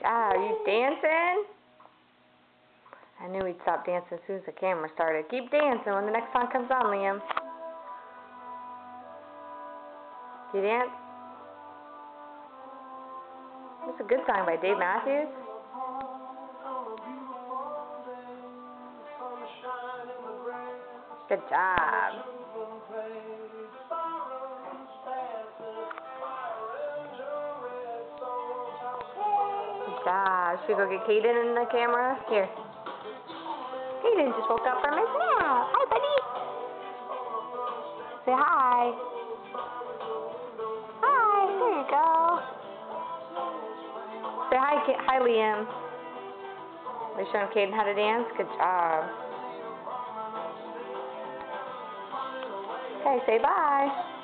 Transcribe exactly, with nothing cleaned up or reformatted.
job. Are you dancing? I knew he'd stop dancing as soon as the camera started. Keep dancing when the next song comes on, Liam. Do you dance? It's a good song by Dave Matthews. Good job. Good job. Should we go get Kaden in the camera? Here. Kaden just woke up from his nap. Hi, buddy. Say hi. Hi. There you go. Say hi, Ka hi, Liam. Are you showing Kaden how to dance? Good job. Okay, say bye.